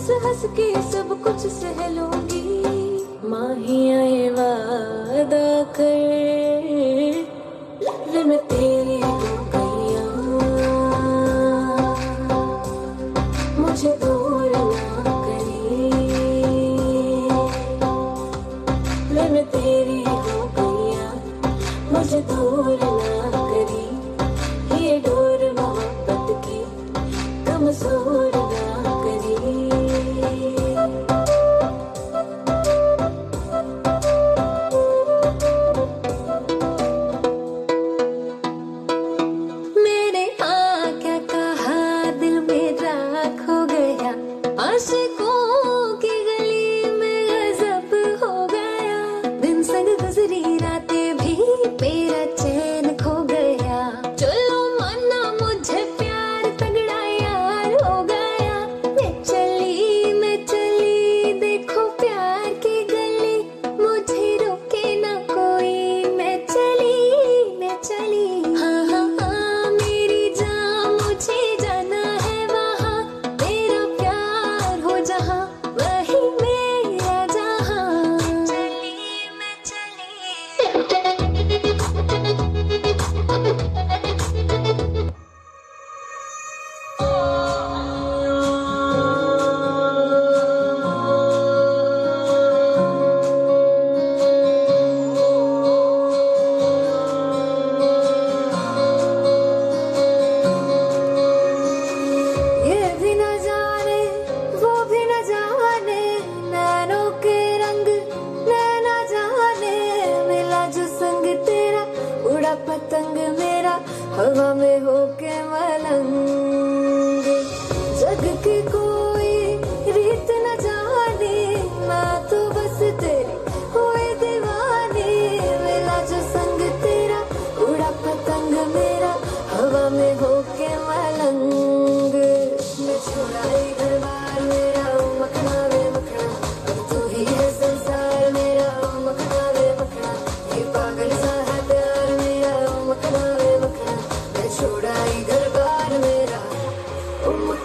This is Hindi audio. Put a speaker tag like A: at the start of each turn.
A: हंस के सब कुछ सह लूंगी। माहिया ये वादा कर, वे मैं तेरी हो गईया, मुझे दूर ना करी। वे मैं तेरी हो गईया, मुझे दूर ना करी। ये डोर मोहब्बत की कमजोर ना करी। मैंने क्या कहा, दिल मेरा खो गया। आशिकों की गली में गजब हो गया। दिन संग गुजरी रातें भी मेरा चैन खो गया। चलो माना मुझे प्यार तगड़ा यार हो गया। मैं चली देखो प्यार की गली, मुझे रोके ना कोई। मैं चली हाँ हाँ हाँ मेरी जान, मुझे जाना है वहाँ। मेरा प्यार हो जहाँ, वही मेरा जहाँ। मैं ये भी न जाने, वो भी न जाने, नैनों के रंग नैना जाने। मिला जो संग तेरा, उड़ा पतंग मेरा, हवा में होके मलंग। जग की कोई रीत न जाने, मैं तो बस तेरी हुई दीवानी। मिला जो संग तेरा, उड़ा पतंग मेरा, हवा में होके मलंग। मैं छुड़ाई घर बार मेरा, मखना वे मखना। अब तू ही है संसार मेरा, मखना वे मखना। ये पागल सा है प्यार मेरा, मखना वे मखना। मैं छुड़ाई घर बार मेरा,